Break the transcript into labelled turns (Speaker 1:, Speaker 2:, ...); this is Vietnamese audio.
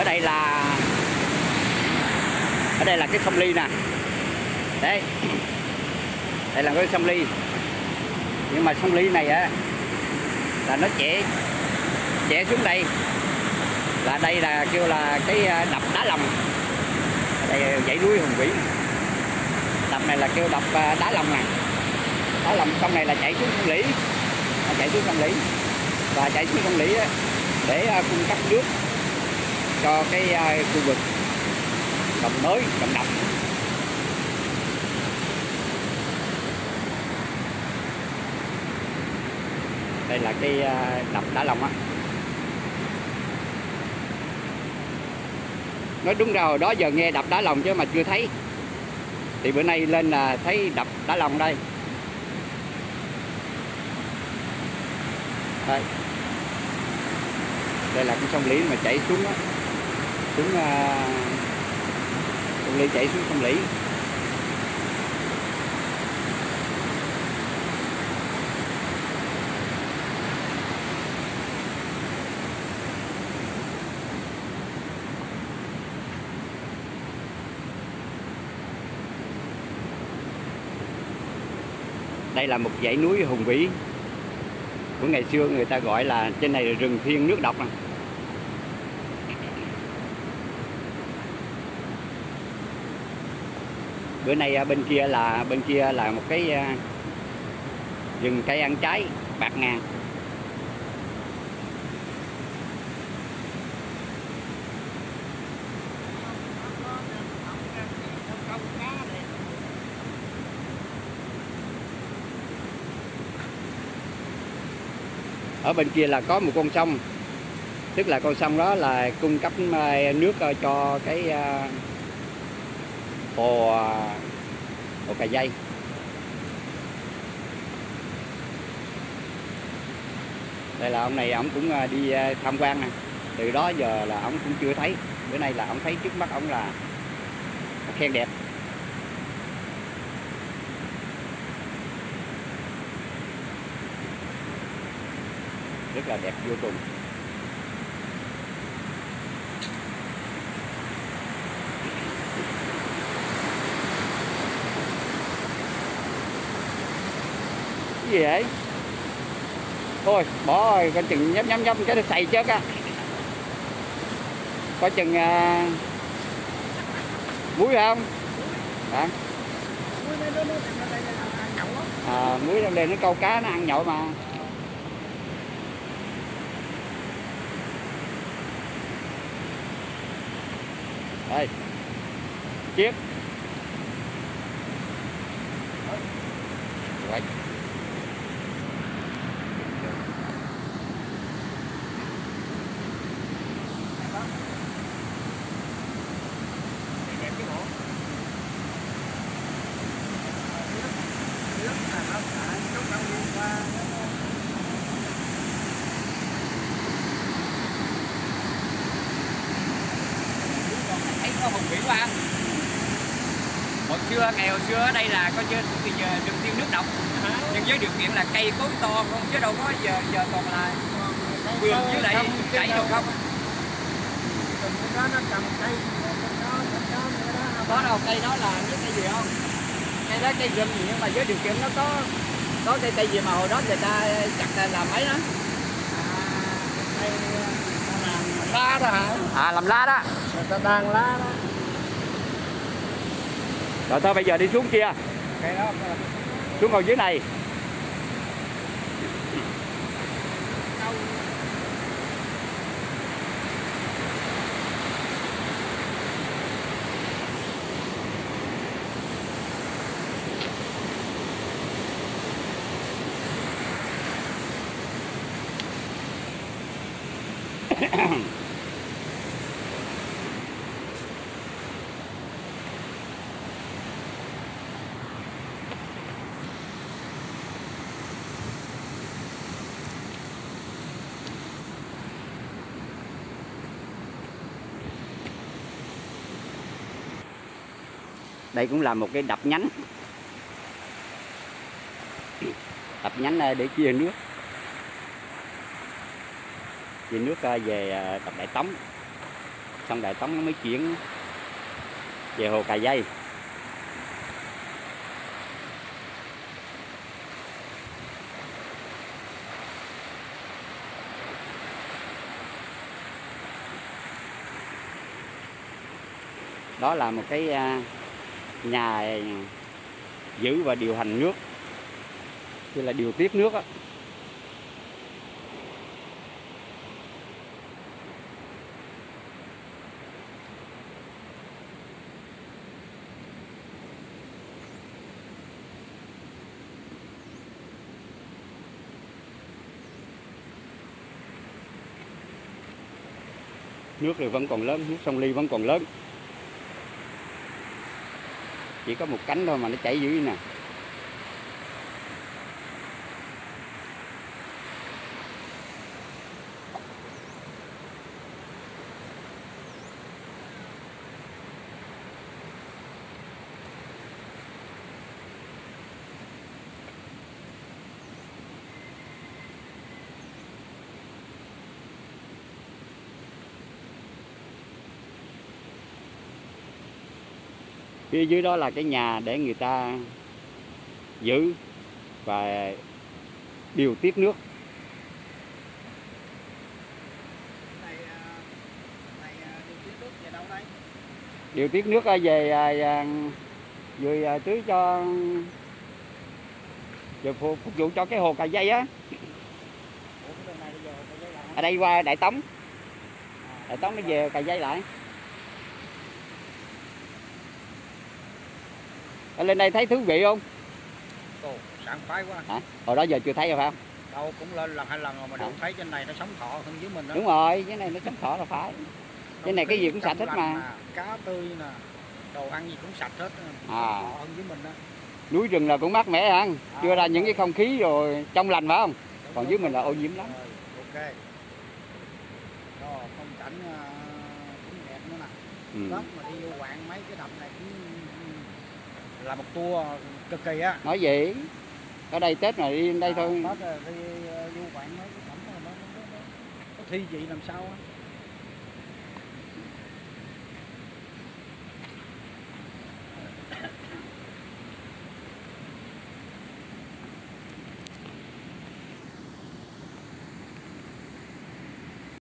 Speaker 1: đây là cái sông Ly nè. Đấy, đây là cái sông Ly, nhưng mà sông Ly này á là nó chẻ xuống đây, là đây là kêu là cái đập Đá Lòng. Đây dãy núi hùng vĩ, đập này là kêu đập Đá Lòng nè. Đá Lòng sông này là chảy xuống sông Lĩ, và chảy xuống sông Lĩ để cung cấp nước cho cái khu vực Đồng Mới, Đồng Đập. Đây là cái đập Đá Lòng á. Nói đúng ra hồi đó giờ nghe đập Đá Lòng chứ mà chưa thấy, thì bữa nay lên là thấy đập Đá Lòng đây. Đây là cái sông Lĩ mà chảy xuống đó, sông Lĩ chảy xuống sông Lĩ. Đây là một dãy núi hùng vĩ của ngày xưa, người ta gọi là trên này là rừng thiên nước độc nè. Bữa nay bên kia là một cái rừng cây ăn trái bạt ngàn. Ở bên kia là có một con sông, tức là con sông đó là cung cấp nước cho cái hồ Cà Dây. Đây là ông này, ông cũng đi tham quan nè. Từ đó giờ là ông cũng chưa thấy, bữa nay là ông thấy trước mắt ông là khen đẹp. Rất là đẹp vô cùng. Cái gì vậy? Thôi bỏ rồi, coi chừng nhấp cái nó xày chết á. Coi chừng muối không? Hả? Muối trong đây nó câu cá nó ăn nhậu mà. Đây, chiếc. Rồi. Hùng vĩ quá. Ngày hồi xưa ở đây là có chơi thì giờ rừng thiên nước độc, nhưng với điều kiện là cây cối to không, chứ đâu có giờ còn là vườn với lại chảy được không. Có đâu, cây đó là biết cây gì không? Cây đó cây rừng gì, nhưng mà với điều kiện nó có cây gì mà hồi đó người ta chặt làm mấy đó. Làm lá đó hả? Làm lá đó. Người ta đan lá đó. Rồi thôi bây giờ đi xuống kia. Cây đó. Xuống ngồi dưới này. Đây cũng là một cái đập nhánh. Đập nhánh để chia nước. Chia nước về đập Đại Tống. xong Đại Tống nó mới chuyển về hồ Cà Dây. Đó là một cái nhà giữ và điều hành nước, như là điều tiết nước á. Nước thì vẫn còn lớn, nước sông Ly vẫn còn lớn. Chỉ có một cánh thôi mà nó chảy dữ nè. Phía dưới đó là cái nhà để người ta giữ và điều tiết nước. Điều tiết nước về tưới cho phục vụ cho cái hồ Cà Dây á. Ở đây qua Đại Tống. Đại Tống nó về Cà Dây lại. Ở lên đây thấy thú vị không?
Speaker 2: Ồ, sảng khoái quá.
Speaker 1: Hả? Hồi đó giờ chưa thấy rồi phải không?
Speaker 2: Đâu cũng lên lần 2 lần rồi mà đâu thấy trên này nó sống thọ hơn dưới mình đó.
Speaker 1: Đúng rồi, cái này nó sống thọ là phải. Cái này cái gì cũng sạch hết mà.
Speaker 2: Cá tươi nè, đồ ăn gì cũng sạch hết.
Speaker 1: À.
Speaker 2: Thọ hơn dưới mình đó.
Speaker 1: Núi rừng là cũng mát mẻ hả? Chưa ra những cái không khí rồi trong lành phải không?
Speaker 2: Đúng,
Speaker 1: còn dưới mình là ô nhiễm lắm.
Speaker 2: Ok. Rồi, phong cảnh cũng đẹp nữa nè. Tết mà đi vô quạng mấy cái đầm này cũng là một tour cực kỳ á.
Speaker 1: Nói gì? Ở đây Tết này đi đến đây thôi.
Speaker 2: Tết đi vô quạng mấy cái đầm này nó thi vị làm sao á.